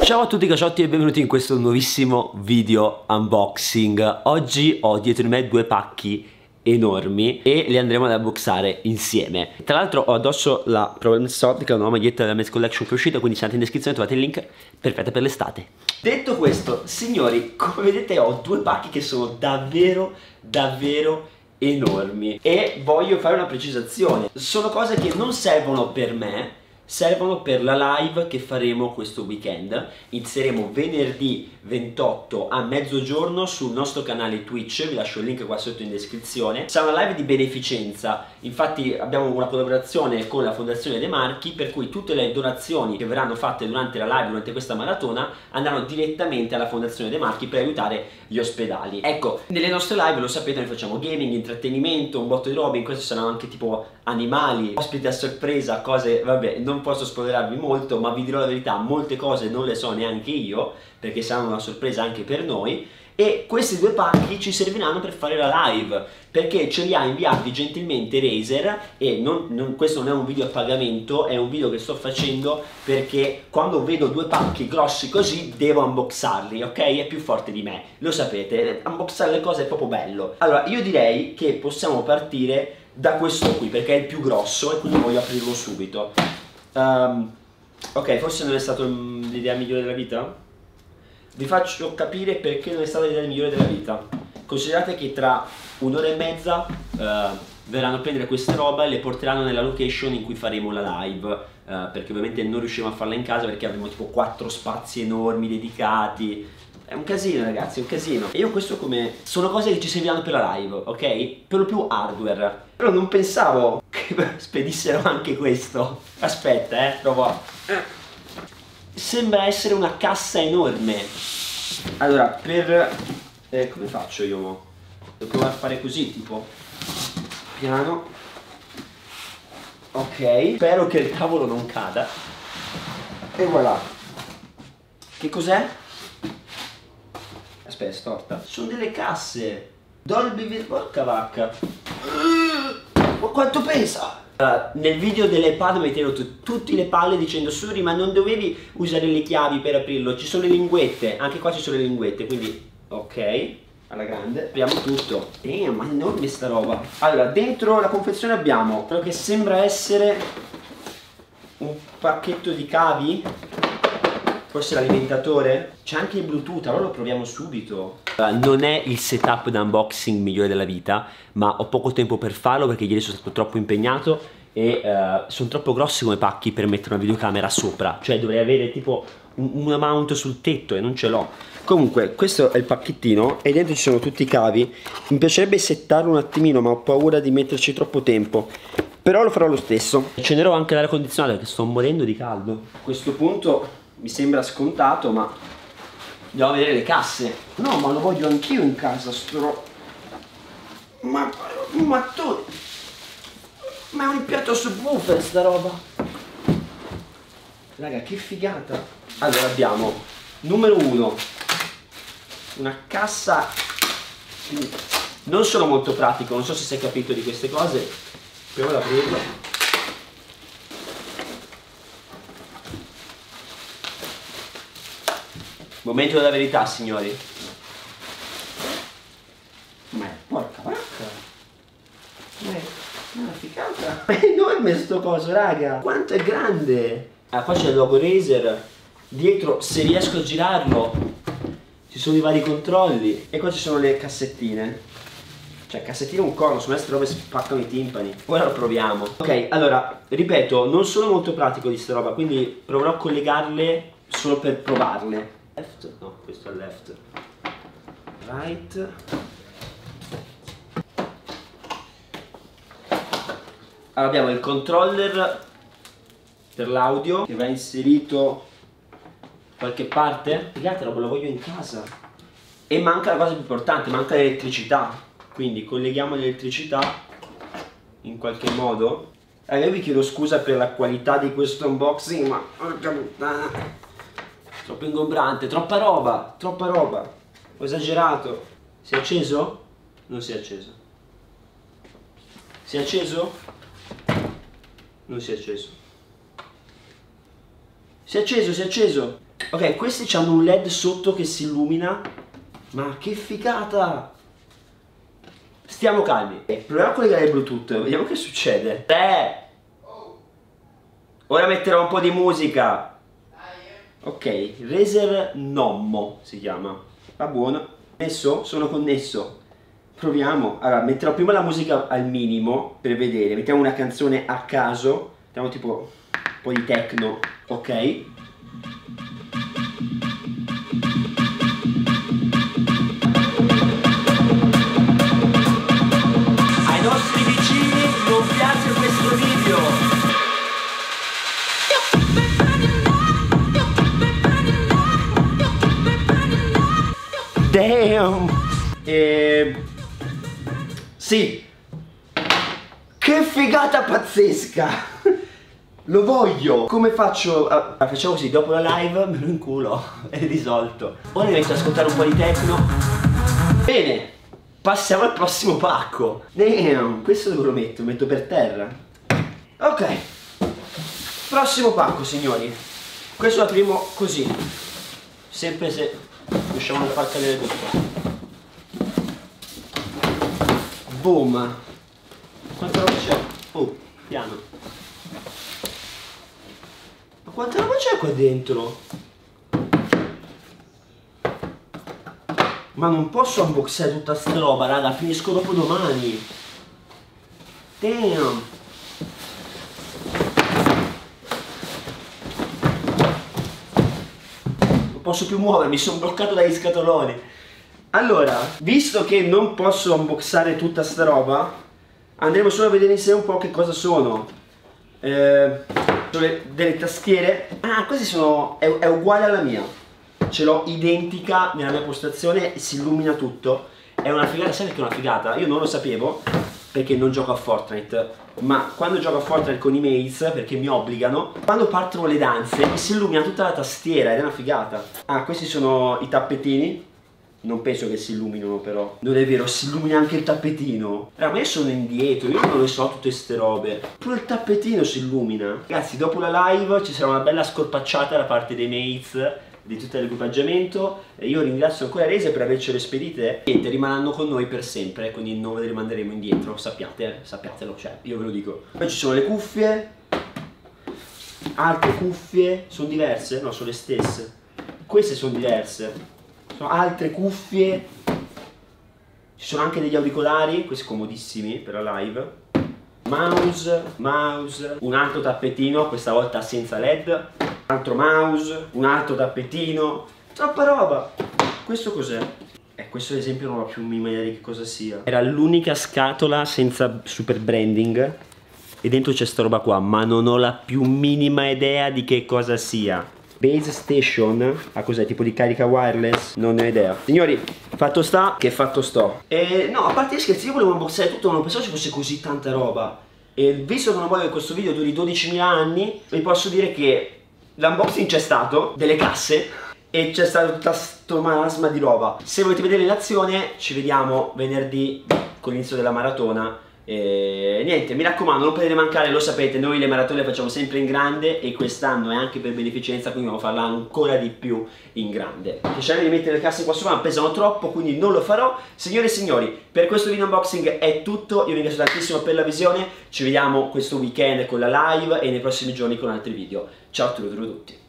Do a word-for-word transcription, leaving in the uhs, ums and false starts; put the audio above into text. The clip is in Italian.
Ciao a tutti caciotti e benvenuti in questo nuovissimo video unboxing. Oggi ho dietro di me due pacchi enormi e li andremo ad unboxare insieme. Tra l'altro ho addosso la Problem Solved, che è una nuova maglietta della Men's Collection che è uscita, quindi se andate in descrizione trovate il link, perfetta per l'estate. Detto questo, signori, come vedete ho due pacchi che sono davvero, davvero enormi e voglio fare una precisazione. Sono cose che non servono per me, servono per la live che faremo questo weekend. Inizieremo venerdì ventotto a mezzogiorno sul nostro canale Twitch, vi lascio il link qua sotto in descrizione. Sarà una live di beneficenza, infatti abbiamo una collaborazione con la Fondazione De Marchi, per cui tutte le donazioni che verranno fatte durante la live, durante questa maratona, andranno direttamente alla Fondazione De Marchi per aiutare gli ospedali. Ecco, nelle nostre live, lo sapete, noi facciamo gaming, intrattenimento, un botto di robe, in questo saranno anche tipo animali, ospiti a sorpresa, cose, vabbè, non posso spoilerarvi molto, ma vi dirò la verità, molte cose non le so neanche io, perché saranno una sorpresa anche per noi. E questi due pacchi ci serviranno per fare la live, perché ce li ha inviati gentilmente Razer. E non, non, questo non è un video a pagamento, è un video che sto facendo perché quando vedo due pacchi grossi così devo unboxarli, ok? È più forte di me, lo sapete, unboxare le cose è proprio bello. Allora io direi che possiamo partire da questo qui, perché è il più grosso e quindi voglio aprirlo subito. um, Ok, forse non è stata l'idea migliore della vita? Vi faccio capire perché non è stata l'idea migliore della vita. Considerate che tra un'ora e mezza uh, verranno a prendere queste roba e le porteranno nella location in cui faremo la live, uh, perché ovviamente non riusciamo a farla in casa perché avremo tipo quattro spazi enormi dedicati. È un casino, ragazzi, è un casino. E io questo come... sono cose che ci serviranno per la live, ok? Per lo più hardware. Però non pensavo che spedissero anche questo. Aspetta, eh, provo. Sembra essere una cassa enorme. Allora, per... Eh, come faccio io mo? Devo provare a fare così, tipo... piano. Ok. Spero che il tavolo non cada. E voilà. Che cos'è? Aspetta, storta. Sono delle casse. Dolby Vision. Porca vacca. Ma quanto pesa? Uh, nel video dell'iPad mi hai tenuto tutte le palle dicendo Suri, ma non dovevi usare le chiavi per aprirlo, ci sono le linguette. Anche qua ci sono le linguette, quindi ok, alla grande. Apriamo tutto. Damn, ma è enorme sta roba. Allora, dentro la confezione abbiamo quello che sembra essere un pacchetto di cavi, forse l'alimentatore. C'è anche il Bluetooth, allora lo proviamo subito. Uh, non è il setup da unboxing migliore della vita, ma ho poco tempo per farlo perché ieri sono stato troppo impegnato e uh, sono troppo grossi come pacchi per mettere una videocamera sopra. Cioè dovrei avere tipo un, una mount sul tetto e non ce l'ho. Comunque questo è il pacchettino e dentro ci sono tutti i cavi. Mi piacerebbe settarlo un attimino, ma ho paura di metterci troppo tempo, però lo farò lo stesso. Accenderò anche l'aria condizionata perché sto morendo di caldo. A questo punto mi sembra scontato, ma andiamo a vedere le casse. No, ma lo voglio anch'io in casa sto... Ma... ma tu... ma è un impianto subwoofer sta roba. Raga, che figata. Allora abbiamo numero uno, una cassa. Non sono molto pratico, non so se si è capito di queste cose. Provo ad aprirlo. Momento della verità, signori. Ma porca vacca. Ma è una ficata. Ma è enorme sto coso, raga. Quanto è grande. Ah, qua c'è il logo Razer. Dietro, se riesco a girarlo, ci sono i vari controlli. E qua ci sono le cassettine. Cioè, cassettine un corno, su queste robe spaccano i timpani. Ora lo proviamo. Ok, allora, ripeto, non sono molto pratico di sta roba, quindi proverò a collegarle solo per provarle. Left? No, questo è left. Right. Allora abbiamo il controller per l'audio che va inserito da qualche parte. Figate, roba, lo voglio in casa. E manca la cosa più importante, manca l'elettricità. Quindi colleghiamo l'elettricità in qualche modo. Eh, io vi chiedo scusa per la qualità di questo unboxing, ma porca puttana, troppo ingombrante, troppa roba, troppa roba. Ho esagerato. Si è acceso? Non si è acceso. Si è acceso? Non si è acceso. Si è acceso, si è acceso. Ok, questi hanno un led sotto che si illumina. Ma che figata! Stiamo calmi. Eh, proviamo a collegare il Bluetooth, vediamo che succede. tre. Ora metterò un po' di musica. Ok, Razer Nommo si chiama. Va buono. Connesso? Sono connesso. Proviamo. Allora, metterò prima la musica al minimo per vedere. Mettiamo una canzone a caso. Mettiamo tipo un po' di techno. Ok. Ai nostri vicini non piace questo video. Damn! E... sì! Che figata pazzesca! Lo voglio! Come faccio? Ah, facciamo così, dopo la live me lo inculo, è risolto. Ora mi metto ad ascoltare un po' di techno. Bene, passiamo al prossimo pacco. Damn! Questo dove lo metto? Lo metto per terra. Ok. Prossimo pacco, signori. Questo lo apriamo così. Sempre se riusciamo a far cadere tutto. Boom. Quanta roba c'è? Oh, piano. Ma quanta roba c'è qua dentro? Ma non posso unboxare tutta sta roba, raga, finisco dopo domani. Damn. Non posso più muovermi, sono bloccato dagli scatoloni. Allora, visto che non posso unboxare tutta sta roba, andremo solo a vedere insieme un po' che cosa sono. Eh, delle, delle tastiere. Ah, queste sono... è, è uguale alla mia. Ce l'ho identica nella mia postazione e si illumina tutto. È una figata, sai perché è una figata? Io non lo sapevo perché non gioco a Fortnite, ma quando gioco a Fortnite con i mates, perché mi obbligano, quando partono le danze si illumina tutta la tastiera ed è una figata. Ah, questi sono i tappetini. Non penso che si illuminino però. Non è vero, si illumina anche il tappetino. Allora, ma io sono indietro, io non le so tutte ste robe. Pure il tappetino si illumina. Ragazzi, dopo la live ci sarà una bella scorpacciata da parte dei mates di tutto l'equipaggiamento. E io ringrazio ancora Razer per avercele spedite. Niente, rimarranno con noi per sempre, quindi non ve le rimanderemo indietro. Sappiate, sappiatelo, cioè, io ve lo dico. Poi ci sono le cuffie. Altre cuffie. Sono diverse? No, sono le stesse. Queste sono diverse. Sono altre cuffie. Ci sono anche degli auricolari, questi comodissimi per la live. Mouse, mouse, un altro tappetino, questa volta senza led. Un altro mouse, un altro tappetino. Troppa roba. Questo cos'è? Eh, questo ad esempio non ho più minima idea di che cosa sia. Era l'unica scatola senza super branding e dentro c'è sta roba qua, ma non ho la più minima idea di che cosa sia. Base Station, ah cos'è, tipo di carica wireless? Non ne ho idea. Signori, fatto sta che fatto sto. E no, a parte gli scherzi, io volevo unboxare tutto, ma non pensavo ci fosse così tanta roba. E visto che non voglio che questo video duri dodicimila anni, vi posso dire che l'unboxing c'è stato, delle casse, e c'è stato tutta sto marasma di roba. Se volete vedere l'azione, ci vediamo venerdì con l'inizio della maratona. E niente, mi raccomando, non potete mancare, lo sapete, noi le maratone le facciamo sempre in grande e quest'anno è anche per beneficenza, quindi dobbiamo farla ancora di più in grande. Piacere di mettere le casse qua sopra, ma pesano troppo, quindi non lo farò. Signore e signori, per questo video unboxing è tutto, io vi ringrazio tantissimo per la visione, ci vediamo questo weekend con la live e nei prossimi giorni con altri video. Ciao a tutti.